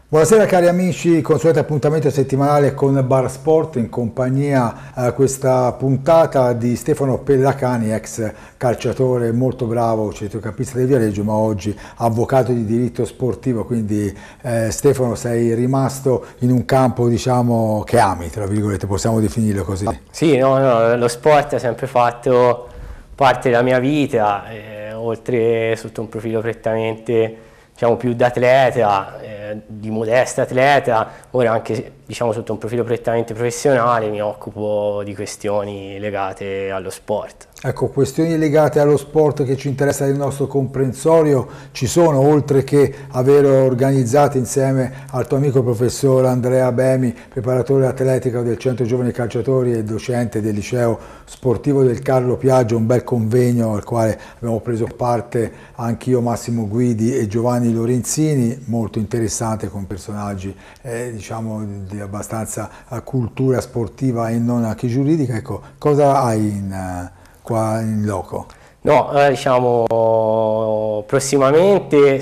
Buonasera cari amici, consueto appuntamento settimanale con Bar Sport in compagnia questa puntata di Stefano Pellacani, ex calciatore molto bravo, centrocampista del Viareggio, ma oggi avvocato di diritto sportivo, quindi Stefano sei rimasto in un campo diciamo che ami, tra virgolette, possiamo definirlo così. Sì, no, lo sport ha sempre fatto parte della mia vita, oltre sotto un profilo prettamente diciamo, più da atleta, di modesta atleta, ora anche diciamo, sotto un profilo prettamente professionale mi occupo di questioni legate allo sport. Ecco, questioni legate allo sport che ci interessa del nostro comprensorio ci sono, oltre che aver organizzato insieme al tuo amico professor Andrea Bemi, preparatore atletico del Centro Giovani Calciatori e docente del liceo sportivo del Carlo Piaggio, un bel convegno al quale abbiamo preso parte anch'io, Massimo Guidi e Giovanni Lorenzini, molto interessante con personaggi diciamo di abbastanza cultura sportiva e non anche giuridica. Ecco, cosa hai qua in loco? No, diciamo prossimamente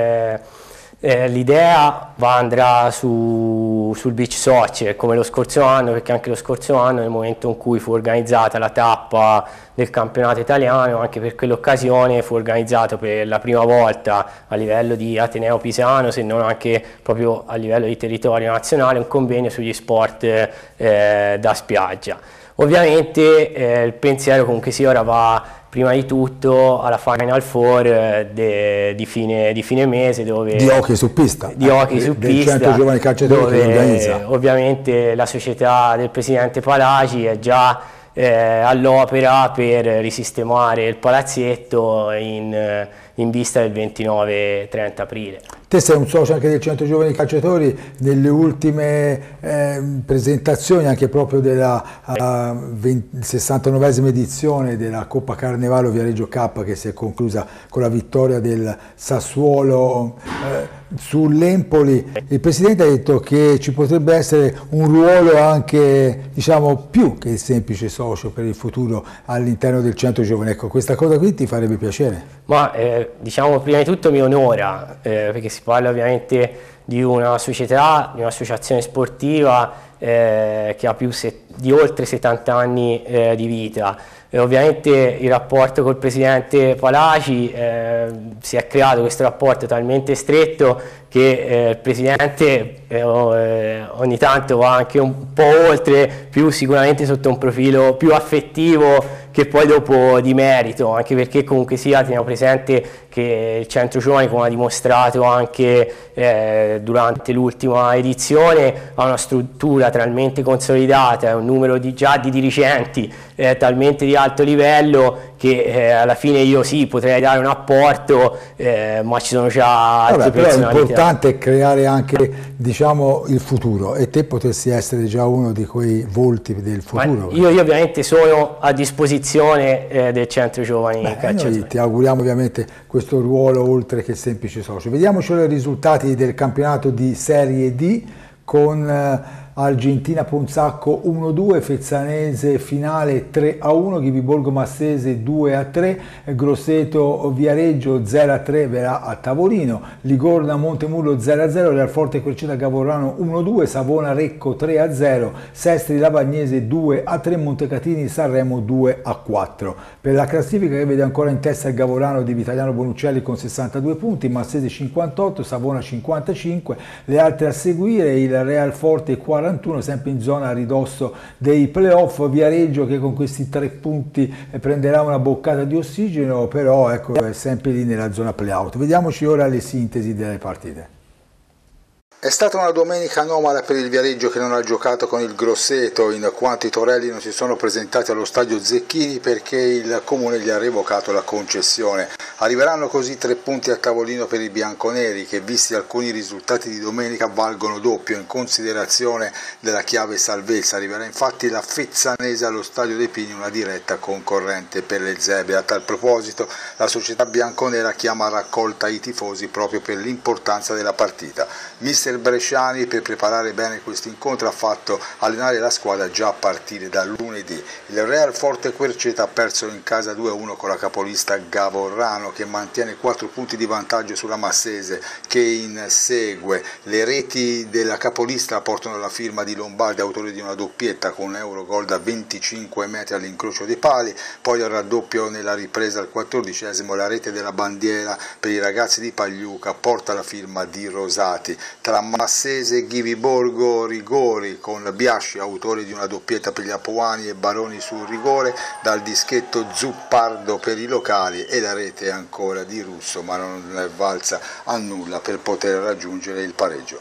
l'idea andrà sul beach soccer come lo scorso anno, perché anche lo scorso anno nel momento in cui fu organizzata la tappa del campionato italiano, anche per quell'occasione fu organizzato per la prima volta a livello di Ateneo Pisano, se non anche proprio a livello di territorio nazionale, un convegno sugli sport da spiaggia. Ovviamente il pensiero comunque sia ora va prima di tutto alla Final Four di fine mese, dove di hockey su pista, di hockey su pista, Centro Giovani Calciatori che organizza. Ovviamente la società del presidente Palaci è già all'opera per risistemare il palazzetto in vista del 29-30 aprile. Te sei un socio anche del Centro Giovani Calciatori, nelle ultime presentazioni anche proprio della 69esima edizione della Coppa Carnevalo Viareggio Cup, che si è conclusa con la vittoria del Sassuolo sull'Empoli. Il Presidente ha detto che ci potrebbe essere un ruolo anche diciamo più che il semplice socio per il futuro all'interno del Centro Giovani. Ecco, questa cosa qui ti farebbe piacere? Ma diciamo prima di tutto mi onora, perché si parla ovviamente di una società, di un'associazione sportiva che ha di oltre 70 anni di vita. Ovviamente il rapporto col presidente Palaci, si è creato questo rapporto talmente stretto che il presidente ogni tanto va anche un po' oltre, più sicuramente sotto un profilo più affettivo che poi dopo di merito, anche perché comunque sia teniamo presente che il Centro Giovani, come ha dimostrato anche durante l'ultima edizione, ha una struttura talmente consolidata, un numero già di dirigenti talmente di alto livello che alla fine io sì potrei dare un apporto, ma ci sono già altre personalità. Però l'importante è creare anche diciamo il futuro, e te potessi essere già uno di quei volti del futuro. Io ovviamente sono a disposizione del Centro Giovani Calciatori. Noi ti auguriamo ovviamente questo ruolo oltre che semplice socio. Vediamoci i risultati del campionato di Serie D con Argentina Ponzacco 1-2, Fezzanese Finale 3-1, Ghiviborgo Massese 2-3, Grosseto Viareggio 0-3 verrà a tavolino, Ligorna Montemurlo 0-0, Realforte Querceta Gavorrano 1-2, Savona Recco 3-0, Sestri Lavagnese 2-3, Montecatini Sanremo 2-4. Per la classifica che vede ancora in testa il Gavorrano di Vitaliano Bonuccelli con 62 punti, Massese 58, Savona 55, le altre a seguire il Realforte 41, sempre in zona a ridosso dei playoff, Viareggio che con questi 3 punti prenderà una boccata di ossigeno, però ecco, è sempre lì nella zona playout. Vediamoci ora le sintesi delle partite. È stata una domenica anomala per il Viareggio, che non ha giocato con il Grosseto, in quanto i torelli non si sono presentati allo stadio Zecchini perché il comune gli ha revocato la concessione. Arriveranno così 3 punti a tavolino per i bianconeri, che visti alcuni risultati di domenica valgono doppio in considerazione della chiave salvezza. Arriverà infatti la Fezzanese allo stadio dei Pini, una diretta concorrente per le zebre. A tal proposito la società bianconera chiama a raccolta i tifosi proprio per l'importanza della partita. Mister mister Bresciani, per preparare bene questo incontro, ha fatto allenare la squadra già a partire da lunedì. Il Real Forte Querceta ha perso in casa 2-1 con la capolista Gavorrano, che mantiene 4 punti di vantaggio sulla Massese, che insegue. Le reti della capolista portano la firma di Lombardi, autore di una doppietta con un Eurogol da 25 metri all'incrocio dei pali, poi il raddoppio nella ripresa al 14esimo, la rete della bandiera per i ragazzi di Pagliuca porta la firma di Rosati. Tra Massese e Ghiviborgo rigori con Biasci, autore di una doppietta per gli Apuani, e Baroni sul rigore, dal dischetto Zuppardo per i locali, e la rete ancora di Russo, ma non è valsa a nulla per poter raggiungere il pareggio.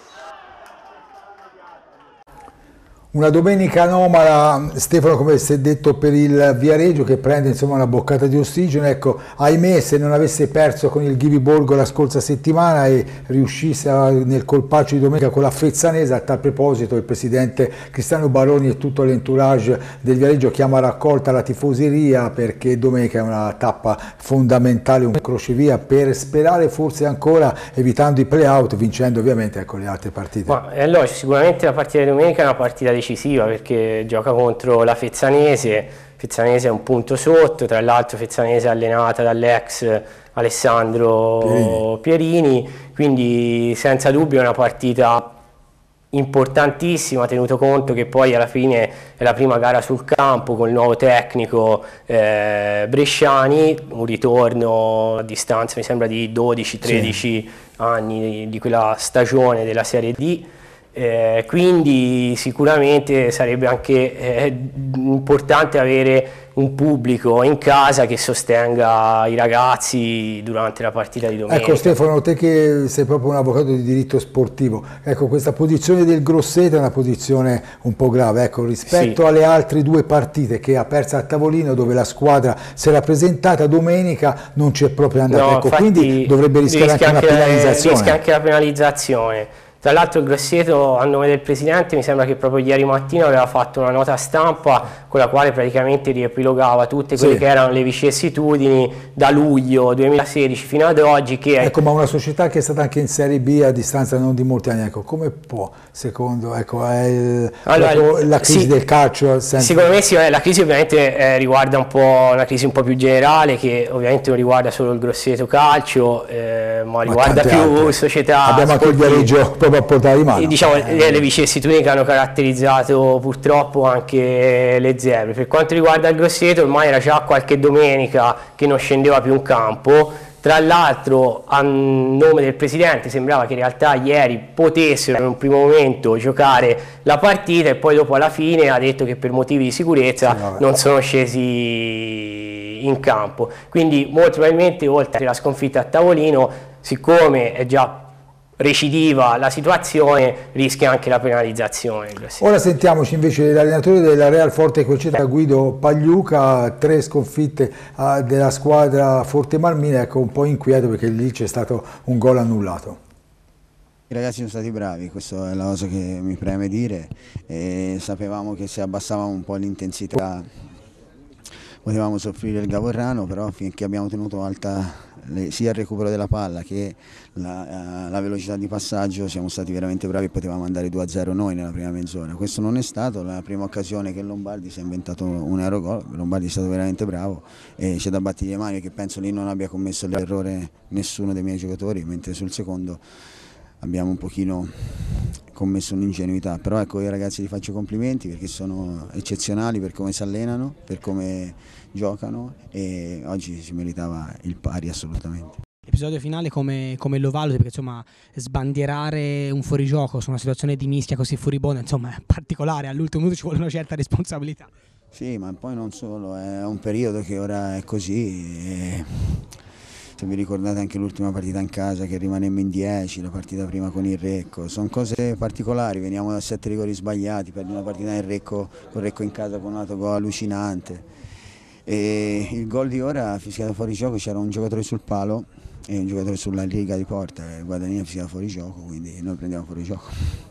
Una domenica anomala, Stefano, come si è detto, per il Viareggio, che prende insomma una boccata di ossigeno. Ecco, ahimè, se non avesse perso con il Ghiviborgo la scorsa settimana e riuscisse nel colpaccio di domenica con la Fezzanese. A tal proposito il presidente Cristiano Baroni e tutto l'entourage del Viareggio chiama a raccolta la tifoseria, perché domenica è una tappa fondamentale, un crocevia per sperare forse ancora, evitando i play-out, vincendo ovviamente, ecco, le altre partite. Ma allora, sicuramente la partita di domenica è una partita decisiva, perché gioca contro la Fezzanese. Fezzanese è un punto sotto, tra l'altro Fezzanese allenata dall'ex Alessandro Pierini, quindi senza dubbio è una partita importantissima, tenuto conto che poi alla fine è la prima gara sul campo con il nuovo tecnico Bresciani, un ritorno a distanza mi sembra di 12-13 anni di quella stagione della Serie D. Quindi sicuramente sarebbe anche importante avere un pubblico in casa che sostenga i ragazzi durante la partita di domenica. Ecco Stefano, te che sei proprio un avvocato di diritto sportivo, ecco, questa posizione del Grosseto è una posizione un po' grave, ecco, rispetto alle altre due partite che ha perso a tavolino, dove la squadra si era presentata, domenica non c'è proprio andata, no, ecco, quindi dovrebbe rischiare anche una penalizzazione. Rischia anche la penalizzazione. Tra l'altro il Grosseto, a nome del presidente, mi sembra che proprio ieri mattina aveva fatto una nota stampa con la quale praticamente riepilogava tutte quelle che erano le vicissitudini da luglio 2016 fino ad oggi. Ecco, ma una società che è stata anche in Serie B a distanza non di molti anni, ecco, come può, secondo, ecco, è la crisi del calcio? Secondo me sì, la crisi ovviamente riguarda un po' una crisi un po' più generale, che ovviamente non riguarda solo il Grosseto Calcio, ma riguarda più altre società. Abbiamo anche il Viareggio proprio a portata di mano. Diciamo le vicissitudini che hanno caratterizzato purtroppo anche le Zebre. Per quanto riguarda il Grosseto, ormai era già qualche domenica che non scendeva più in campo. Tra l'altro, a nome del presidente, sembrava che in realtà ieri potessero in un primo momento giocare la partita, e poi dopo alla fine ha detto che per motivi di sicurezza non sono scesi in campo. Quindi molto probabilmente, oltre alla sconfitta a tavolino, siccome è già recidiva la situazione, rischia anche la penalizzazione. Ora sentiamoci invece l'allenatore della Real Forte Querceta, Guido Pagliuca. 3 sconfitte della squadra Forte Marmina, ecco, un po' inquieto perché lì c'è stato un gol annullato. I ragazzi sono stati bravi, questa è la cosa che mi preme dire, e sapevamo che se abbassavamo un po' l'intensità potevamo soffrire il Gavorrano, però finché abbiamo tenuto alta sia il recupero della palla che la velocità di passaggio, siamo stati veramente bravi e potevamo andare 2-0 noi nella prima mezz'ora. Questo non è stato, la prima occasione che Lombardi si è inventato un aerogol. Lombardi è stato veramente bravo e c'è da battere le mani, che penso lì non abbia commesso l'errore nessuno dei miei giocatori, mentre sul secondo abbiamo un pochino commesso un'ingenuità. Però ecco, io ragazzi li faccio complimenti perché sono eccezionali per come si allenano, per come giocano, e oggi si meritava il pari assolutamente. L'episodio finale come lo valuti? Perché insomma sbandierare un fuorigioco su una situazione di mischia così furibonda, insomma, è particolare, all'ultimo minuto ci vuole una certa responsabilità. Sì, ma poi non solo, è un periodo che ora è così. Se vi ricordate anche l'ultima partita in casa che rimanemmo in 10, la partita prima con il Recco, sono cose particolari, veniamo da 7 rigori sbagliati, perdi una partita in Recco, con Recco in casa con un autogol allucinante, e il gol di ora fischiato fuori gioco, c'era un giocatore sul palo e un giocatore sulla riga di porta, Guadagnino fischiato fuori gioco, quindi noi prendiamo fuori gioco.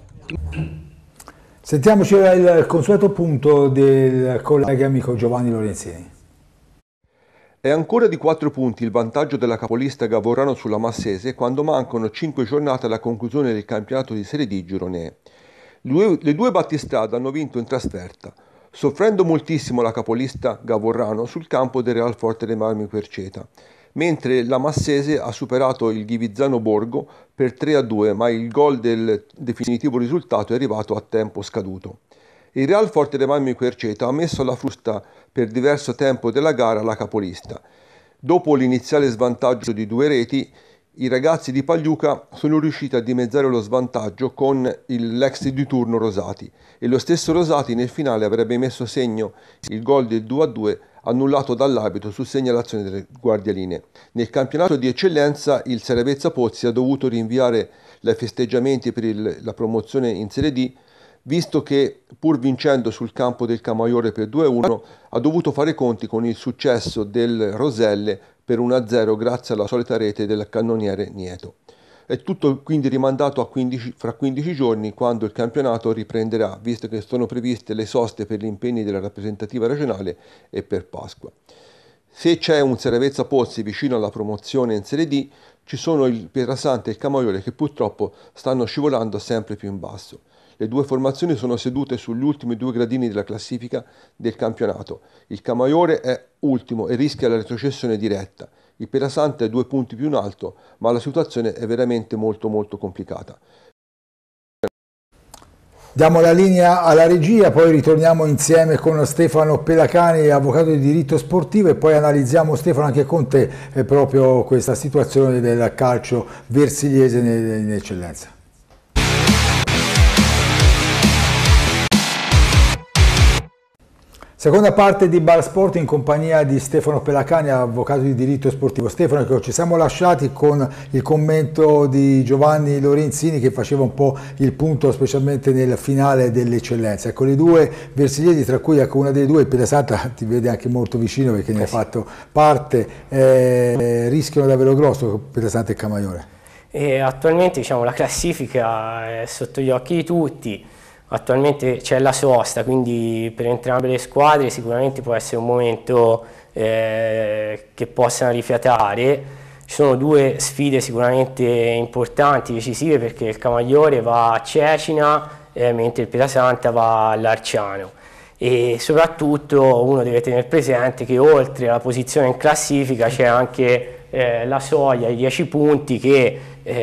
Sentiamoci il consueto punto del collega amico Giovanni Lorenzini. È ancora di 4 punti il vantaggio della capolista Gavorrano sulla Massese quando mancano 5 giornate alla conclusione del campionato di Serie D Girone. Le due battistrada hanno vinto in trasferta, soffrendo moltissimo la capolista Gavorrano sul campo del Real Forte dei Marmi Querceta, mentre la Massese ha superato il Ghivizzano Borgo per 3-2, ma il gol del definitivo risultato è arrivato a tempo scaduto. Il Real Forte dei Marmi Querceta ha messo alla frusta per diverso tempo della gara la capolista. Dopo l'iniziale svantaggio di 2 reti, i ragazzi di Pagliuca sono riusciti a dimezzare lo svantaggio con l'ex di turno Rosati, e lo stesso Rosati nel finale avrebbe messo segno il gol del 2-2 annullato dall'arbitro su segnalazione delle guardialine. Nel campionato di eccellenza il Seravezza Pozzi ha dovuto rinviare i festeggiamenti per la promozione in Serie D, visto che, pur vincendo sul campo del Camaiore per 2-1, ha dovuto fare i conti con il successo del Roselle per 1-0 grazie alla solita rete del cannoniere Nieto. È tutto quindi rimandato fra 15 giorni, quando il campionato riprenderà, visto che sono previste le soste per gli impegni della rappresentativa regionale e per Pasqua. Se c'è un Seravezza Pozzi vicino alla promozione in Serie D, ci sono il Pietrasanta e il Camaiore che purtroppo stanno scivolando sempre più in basso. Le due formazioni sono sedute sugli ultimi 2 gradini della classifica del campionato. Il Camaiore è ultimo e rischia la retrocessione diretta. Il Pietrasanta è 2 punti più in alto, ma la situazione è veramente molto complicata. Diamo la linea alla regia, poi ritorniamo insieme con Stefano Pelacani, avvocato di diritto sportivo, e poi analizziamo, Stefano, anche con te proprio questa situazione del calcio versigliese in eccellenza. Seconda parte di Bar Sport in compagnia di Stefano Pelacani, avvocato di diritto sportivo. Stefano, ci siamo lasciati con il commento di Giovanni Lorenzini che faceva un po' il punto specialmente nel finale dell'eccellenza. Ecco, le due versigliesi, tra cui una delle due, il Pietrasanta, ti vede anche molto vicino perché ne ha fatto parte, rischiano davvero grosso Pietrasanta e Camaiore. E attualmente, diciamo, la classifica è sotto gli occhi di tutti. Attualmente c'è la sosta, quindi per entrambe le squadre sicuramente può essere un momento che possano rifiatare. Ci sono 2 sfide sicuramente importanti, decisive, perché il Camaiore va a Cecina mentre il Pietrasanta va all'Arciano, e soprattutto uno deve tenere presente che oltre alla posizione in classifica c'è anche la soglia di 10 punti che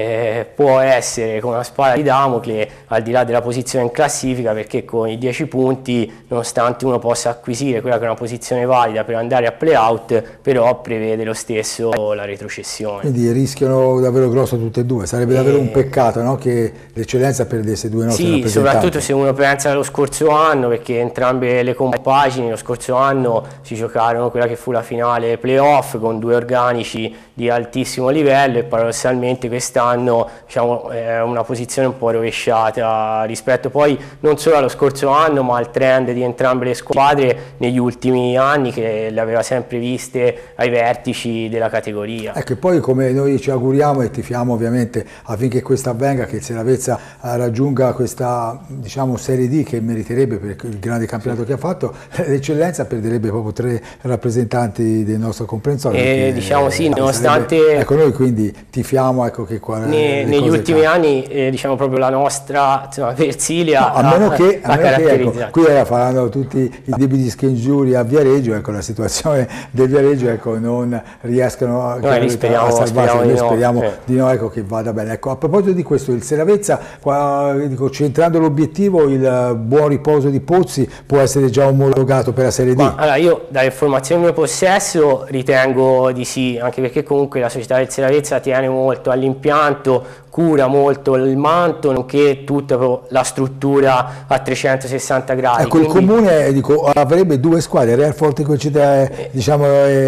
può essere con una spada di Damocle al di là della posizione in classifica, perché con i 10 punti, nonostante uno possa acquisire quella che è una posizione valida per andare a play-out, però prevede lo stesso la retrocessione. Quindi rischiano davvero grosso tutte e due, sarebbe davvero un peccato, no? Che l'eccellenza perdesse 2 nostri rappresentanti. Sì, soprattutto se uno pensa allo scorso anno, perché entrambe le compagini lo scorso anno si giocarono quella che fu la finale play-off con 2 organici di altissimo livello, e paradossalmente quest'anno, diciamo, è una posizione un po' rovesciata rispetto poi non solo allo scorso anno ma al trend di entrambe le squadre negli ultimi anni, che le aveva sempre viste ai vertici della categoria. Ecco, e poi come noi ci auguriamo e tifiamo ovviamente affinché questo avvenga, che il Seravezza raggiunga questa, diciamo, Serie D che meriterebbe per il grande campionato che ha fatto, l'eccellenza perderebbe proprio 3 rappresentanti del nostro comprensorio. Diciamo sì, nonostante... Ecco, noi quindi tifiamo, ecco, che negli ultimi anni, diciamo, proprio la nostra, insomma, Versilia, no, a meno che ecco, qui faranno tutti i debiti scongiuri a Viareggio, ecco, la situazione del Viareggio, ecco, non riescano a salvarsi. Noi speriamo di no, ecco, che vada bene. Ecco, a proposito di questo, il Seravezza, dico, centrando l'obiettivo, il buon riposo di Pozzi può essere già omologato per la Serie D? Allora, io dalle informazioni in mio possesso ritengo di sì, anche perché comunque la società del Seravezza tiene molto all'impianto, cura molto il manto, nonché tutta la struttura a 360 gradi. Ecco, quindi... il comune, dico, avrebbe 2 squadre, Real Forte Querceta, diciamo,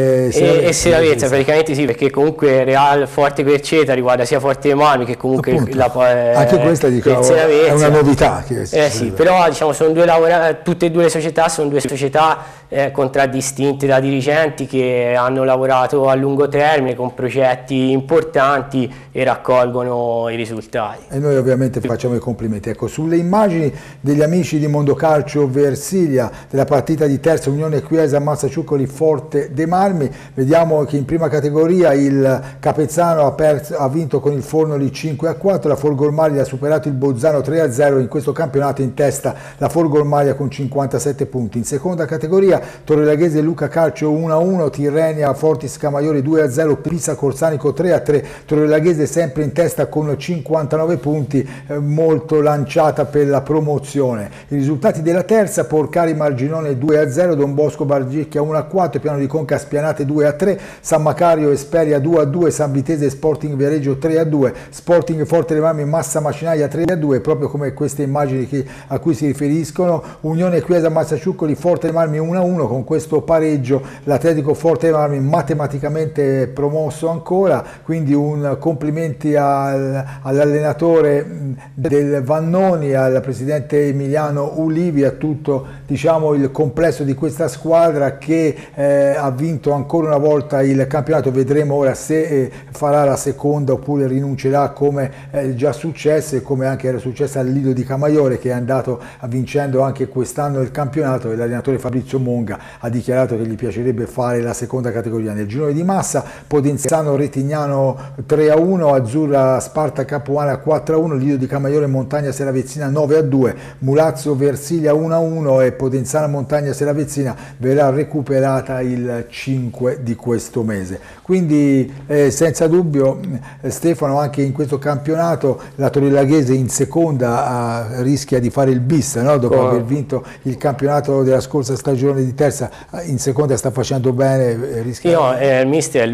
e Seravezza, praticamente sì, perché comunque Real Forte Querceta riguarda sia Forte dei Marmi che comunque anche questa, dico, è una novità. Sì, però diciamo sono tutte e 2 le società sono 2 società contraddistinte da dirigenti che hanno lavorato a lungo termine termine, con progetti importanti e raccolgono i risultati. E noi ovviamente facciamo i complimenti. Ecco, sulle immagini degli amici di Mondocalcio Versilia della partita di terza Unione Chiesa Mazzaciuccoli Forte dei Marmi, vediamo che in prima categoria il Capezzano ha vinto con il Fornoli 5-4, la Folgormaglia ha superato il Bolzano 3-0, in questo campionato in testa la Folgormaglia con 57 punti. In seconda categoria Torrelaghese Luca Calcio 1-1, Tirrenia Fortis Camaiore 2-0, Pisa Corsanico 3-3, Torrelaghese sempre in testa con 59 punti, molto lanciata per la promozione. I risultati della terza: Porcari Marginone 2-0, Don Bosco Bargicchia 1-4, Piano di Conca Spianate 2-3, San Macario Esperia 2-2, San Vitese Sporting Viareggio 3-2, Sporting Forte dei Marmi Massa Macinaglia 3-2, proprio come queste immagini a cui si riferiscono. Unione Chiesa Mazzaciuccoli Forte dei Marmi 1-1, con questo pareggio l'Atletico Forte dei Marmi matematicamente promosso ancora, quindi un complimenti all'allenatore del Vannoni, al presidente Emiliano Ulivi, a tutto, diciamo, il complesso di questa squadra che ha vinto ancora una volta il campionato. Vedremo ora se farà la seconda oppure rinuncerà, come già successo e come anche era successo al Lido di Camaiore, che è andato vincendo anche quest'anno il campionato, e l'allenatore Fabrizio Monga ha dichiarato che gli piacerebbe fare la seconda categoria. Nel girone di massa Podenzano Retignano 3-1, Azzurra Sparta Capuana 4-1, Lido di Camaiore Montagna Seravezzina 9-2, Mulazzo Versilia 1-1 e Podenzano Montagna Seravezzina verrà recuperata il 5 di questo mese. Quindi senza dubbio Stefano, anche in questo campionato la Torrelaghese in seconda rischia di fare il bis, no? Dopo aver vinto il campionato della scorsa stagione di terza, in seconda sta facendo bene, rischia... Il mister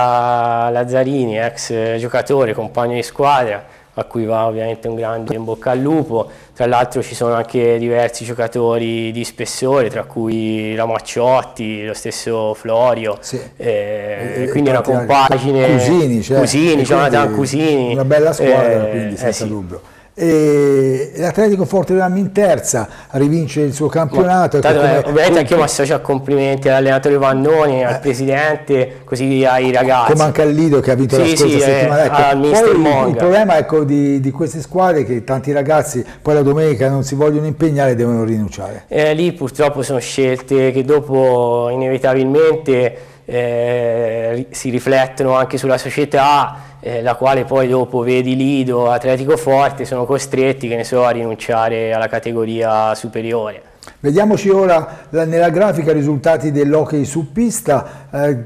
Luca Lazzarini, ex giocatore, compagno di squadra, a cui va ovviamente un grande in bocca al lupo. Tra l'altro ci sono anche diversi giocatori di spessore, tra cui Ramacciotti, lo stesso Florio, sì. Quindi una compagine, Cusini, Jonathan Cusini. Una bella squadra, quindi senza dubbio. E l'Atletico Forte dei Marmi in terza rivince il suo campionato. Ovviamente anche io mi associo a complimenti all'allenatore Vannoni, al presidente, così ai ragazzi. Come anche al Lido che ha vinto la scorsa settimana. Poi il problema, ecco, di queste squadre è che tanti ragazzi poi la domenica non si vogliono impegnare e devono rinunciare. Lì purtroppo sono scelte che dopo inevitabilmente si riflettono anche sulla società, la quale poi dopo vedi Lido, Atletico Forte, sono costretti, che ne so, a rinunciare alla categoria superiore. Vediamoci ora nella grafica i risultati dell'hockey su pista.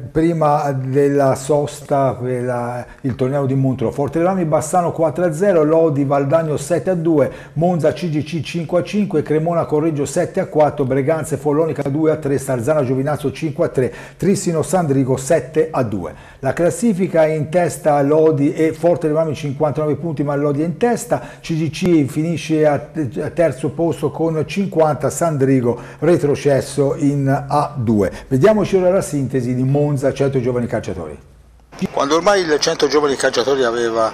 Prima della sosta per il torneo di Montreux: Forte dei Marmi Bassano 4-0, Lodi Valdagno 7-2, Monza CGC 5-5, Cremona Correggio 7-4, Breganze Follonica 2-3, Sarzana Giovinazzo 5-3, Trissino Sandrigo 7-2. La classifica è in testa Lodi e Forte dei Marmi 59 punti, ma Lodi è in testa. CGC finisce a terzo posto con 50, Sandrigo retrocesso in A2. Vediamoci ora la sintesi di Monza 100 giovani calciatori. Quando ormai il 100 giovani calciatori aveva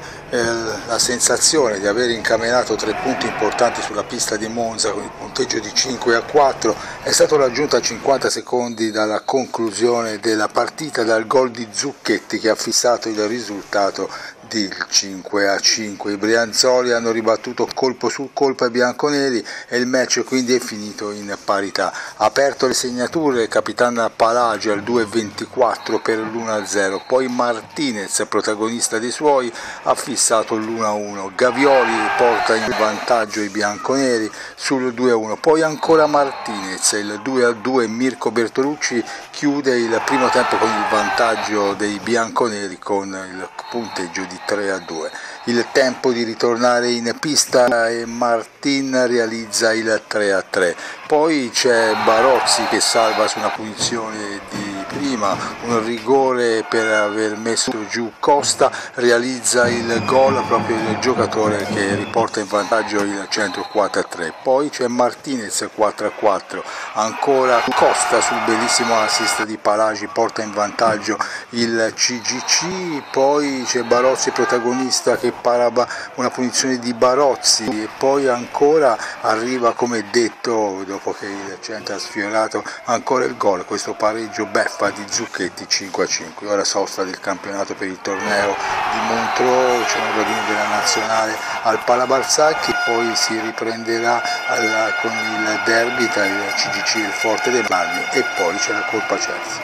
la sensazione di aver incamminato 3 punti importanti sulla pista di Monza con il punteggio di 5-4, è stato raggiunto a 50 secondi dalla conclusione della partita dal gol di Zucchetti, che ha fissato il risultato del 5-5. I brianzoli hanno ribattuto colpo su colpo ai bianconeri e il match quindi è finito in parità. Ha aperto le segnature Capitan Palagio al 2-24 per l'1-0, poi Martinez, protagonista dei suoi, ha fissato l'1-1. Gavioli porta in vantaggio i bianconeri sul 2-1, poi ancora Martinez, il 2-2. Mirko Bertolucci chiude il primo tempo con il vantaggio dei bianconeri con il punteggio di 3-2. Il tempo di ritornare in pista e Martin realizza il 3-3. Poi c'è Barozzi che salva su una punizione di prima, un rigore per aver messo giù Costa, realizza il gol proprio il giocatore che riporta in vantaggio il centro 4-3. Poi c'è Martinez 4-4, ancora Costa sul bellissimo assist di Palagi porta in vantaggio il CGC, poi c'è Barozzi protagonista che parava una punizione di Barozzi e poi ancora arriva, come detto, dopo che il centro ha sfiorato, ancora il gol, questo pareggio beffa Coppa di Zucchetti 5-5. Ora sosta del campionato per il torneo di Montreux, c'è un radino della nazionale al Palabarzacchi, poi si riprenderà con il derby tra il CGC e il Forte dei Marmi e poi c'è la Coppa Chelsea.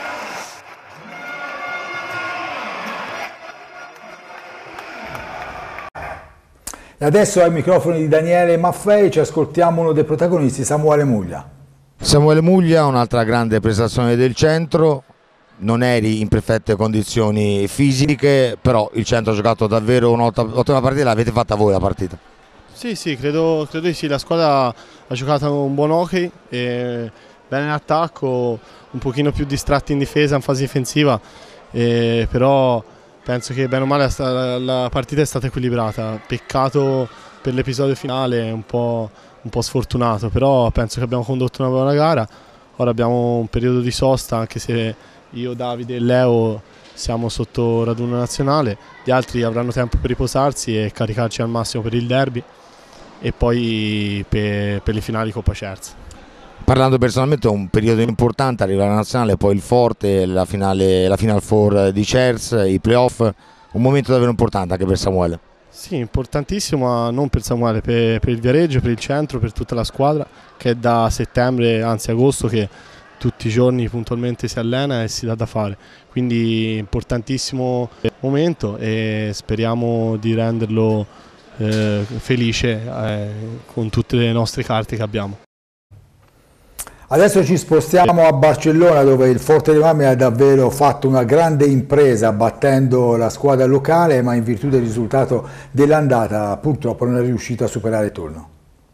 E adesso ai microfoni di Daniele Maffei ci ascoltiamo uno dei protagonisti, Samuele Muglia. Samuele Muglia, un'altra grande prestazione del centro, non eri in perfette condizioni fisiche, però il centro ha giocato davvero un'ottima partita, l'avete fatta voi la partita? Sì, credo di sì, la squadra ha giocato un buon hockey, bene in attacco, un pochino più distratti in difesa, in fase difensiva, però penso che bene o male la partita è stata equilibrata. Peccato per l'episodio finale, un po' sfortunato, però penso che abbiamo condotto una buona gara. Ora abbiamo un periodo di sosta, anche se io, Davide e Leo siamo sotto raduno nazionale, gli altri avranno tempo per riposarsi e caricarci al massimo per il derby e poi per le finali Coppa Chelsea. Parlando personalmente, è un periodo importante, arriva la nazionale, poi il Forte, la Final Four di Chelsea, i playoff, un momento davvero importante anche per Samuele. Sì, importantissimo, ma non per Samuele, per il Viareggio, per il centro, per tutta la squadra, che è da settembre, anzi agosto, che tutti i giorni puntualmente si allena e si dà da fare. Quindi importantissimo momento e speriamo di renderlo felice con tutte le nostre carte che abbiamo. Adesso ci spostiamo a Barcellona, dove il Forte dei Marmi ha davvero fatto una grande impresa battendo la squadra locale, ma in virtù del risultato dell'andata purtroppo non è riuscito a superare il turno.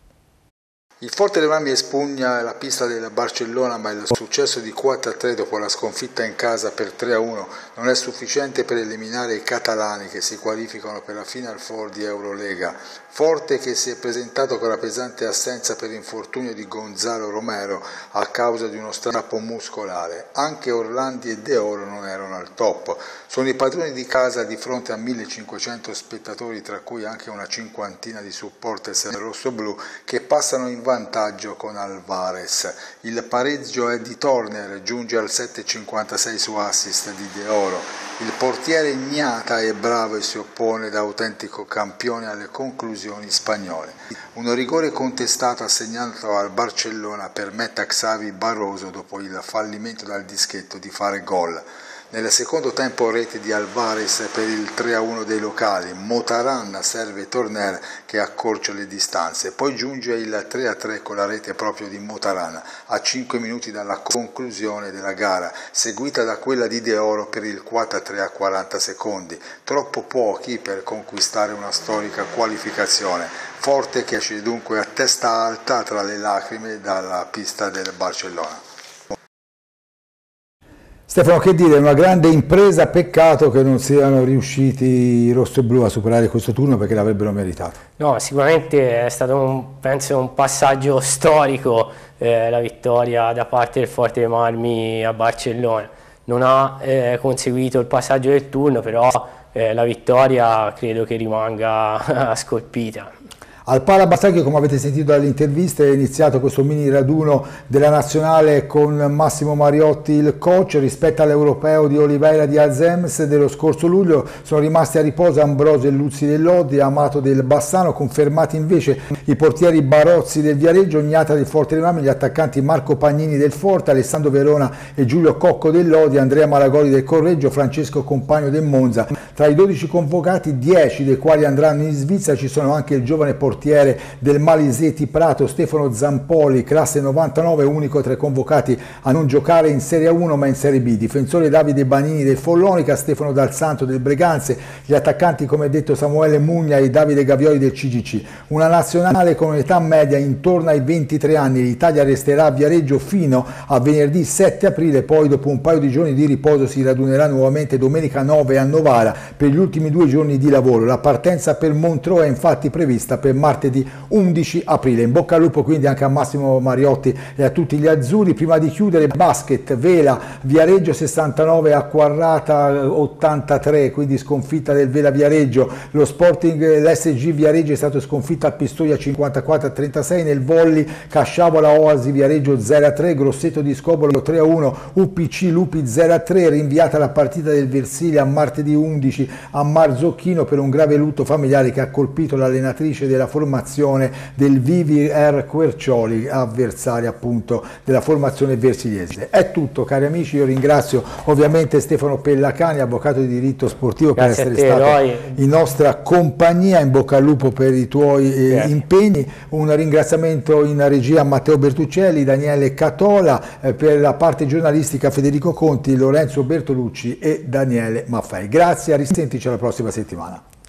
Il Forte dei Marmi espugna la pista del Barcellona, ma il successo di 4-3 dopo la sconfitta in casa per 3-1 non è sufficiente per eliminare i catalani che si qualificano per la Final Four di Eurolega. Forte che si è presentato con la pesante assenza per infortunio di Gonzalo Romero a causa di uno strappo muscolare. Anche Orlandi e De Oro non erano al top. Sono i padroni di casa di fronte a 1500 spettatori, tra cui anche una cinquantina di supporters rossoblu che passano in vantaggio con Alvarez. Il pareggio è di Turner, giunge al 7,56 su assist di De Oro. Il portiere Ignata è bravo e si oppone da autentico campione alle conclusioni spagnole. Un rigore contestato assegnato al Barcellona permette a Xavi Barroso, dopo il fallimento dal dischetto, di fare gol. Nel secondo tempo rete di Alvarez per il 3-1 dei locali, Motaran serve Turner che accorcia le distanze, poi giunge il 3-3 con la rete proprio di Motaran a 5 minuti dalla conclusione della gara, seguita da quella di De Oro per il 4-3 a 40 secondi, troppo pochi per conquistare una storica qualificazione. Forte che esce dunque a testa alta tra le lacrime dalla pista del Barcellona. Stefano, che dire, una grande impresa, peccato che non siano riusciti i rossoblu a superare questo turno perché l'avrebbero meritato. No, sicuramente è stato penso un passaggio storico la vittoria da parte del Forte dei Marmi a Barcellona. Non ha conseguito il passaggio del turno, però la vittoria credo che rimanga scolpita. Al Palabarzacchi, come avete sentito dalle interviste, è iniziato questo mini raduno della nazionale con Massimo Mariotti il coach. Rispetto all'europeo di Oliveira di Alzems dello scorso luglio sono rimasti a riposo Ambrosio e Luzzi del Lodi e Amato del Bassano, confermati invece i portieri Barozzi del Viareggio, Ognata del Forte dei Marmi, gli attaccanti Marco Pagnini del Forte, Alessandro Verona e Giulio Cocco del Lodi, Andrea Malagoli del Correggio, Francesco Compagno del Monza. Tra i 12 convocati, 10 dei quali andranno in Svizzera, ci sono anche il giovane portiere del Maliseti Prato, Stefano Zampoli, classe 99, unico tra i convocati a non giocare in Serie 1 ma in Serie B. Difensore Davide Banini del Follonica, Stefano Dal Santo del Breganze, gli attaccanti come detto Samuele Muglia e Davide Gavioli del CGC. Una nazionale con un'età media intorno ai 23 anni. L'Italia resterà a Viareggio fino a venerdì 7 aprile, poi dopo un paio di giorni di riposo si radunerà nuovamente domenica 9 a Novara per gli ultimi 2 giorni di lavoro. La partenza per Montreux è infatti prevista per martedì 11 aprile. In bocca al lupo quindi anche a Massimo Mariotti e a tutti gli azzurri. Prima di chiudere, basket, Vela, Viareggio 69, Acquarrata 83, quindi sconfitta del Vela Viareggio. Lo Sporting, l'SG Viareggio è stato sconfitto a Pistoia 54-36. Nel volley Casciavola Oasi Viareggio 0-3, Grosseto di Scobolo 3-1, UPC Lupi 0-3. Rinviata la partita del Versilia a martedì 11 a Marzocchino per un grave lutto familiare che ha colpito l'allenatrice della formazione del Vivi Air Quercioli, avversaria appunto della formazione versiliese. È tutto, cari amici, io ringrazio ovviamente Stefano Pellacani, avvocato di diritto sportivo, per essere stato in nostra compagnia. In bocca al lupo per i tuoi impegni. Un ringraziamento in regia a Matteo Bertuccelli, Daniele Catola, per la parte giornalistica Federico Conti, Lorenzo Bertolucci e Daniele Maffei. Grazie, a risentirci alla prossima settimana.